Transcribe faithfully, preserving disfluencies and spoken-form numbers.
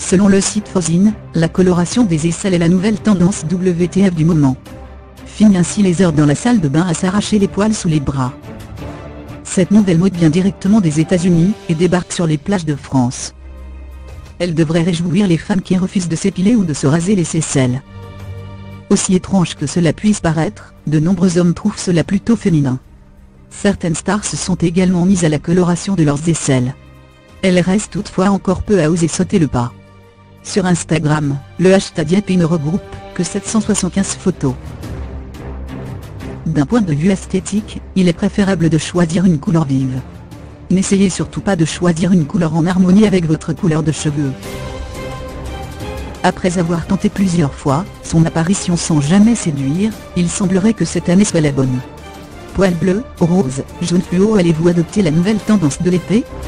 Selon le site Fozine, la coloration des aisselles est la nouvelle tendance W T F du moment. Fini ainsi les heures dans la salle de bain à s'arracher les poils sous les bras. Cette nouvelle mode vient directement des États-Unis et débarque sur les plages de France. Elle devrait réjouir les femmes qui refusent de s'épiler ou de se raser les aisselles. Aussi étrange que cela puisse paraître, de nombreux hommes trouvent cela plutôt féminin. Certaines stars se sont également mises à la coloration de leurs aisselles. Elles restent toutefois encore peu à oser sauter le pas. Sur Instagram, le hashtag Yep ne regroupe que sept cent soixante-quinze photos. D'un point de vue esthétique, il est préférable de choisir une couleur vive. N'essayez surtout pas de choisir une couleur en harmonie avec votre couleur de cheveux. Après avoir tenté plusieurs fois son apparition sans jamais séduire, il semblerait que cette année soit la bonne. Poils bleus, rose, jaune fluo, allez-vous adopter la nouvelle tendance de l'été ?